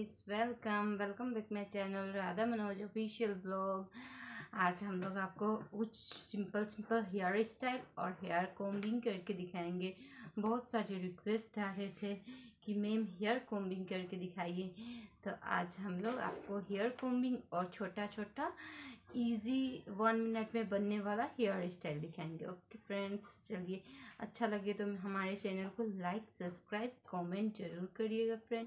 Guys, welcome back my channel Radha Manoj official blog. आज हम लोग आपको कुछ सिंपल हेयर स्टाइल और हेयर कॉम्बिंग करके दिखाएंगे। बहुत सारे रिक्वेस्ट आ रहे थे कि मैम हेयर कॉम्बिंग करके दिखाइए, तो आज हम लोग आपको हेयर कॉम्बिंग और छोटा छोटा इजी 1 मिनट में बनने वाला हेयर स्टाइल दिखाएंगे। ओके फ्रेंड्स, चलिए अच्छा लगे तो हमारे चैनल को लाइक, सब्सक्राइब, कमेंट जरूर करिएगा फ्रेंड।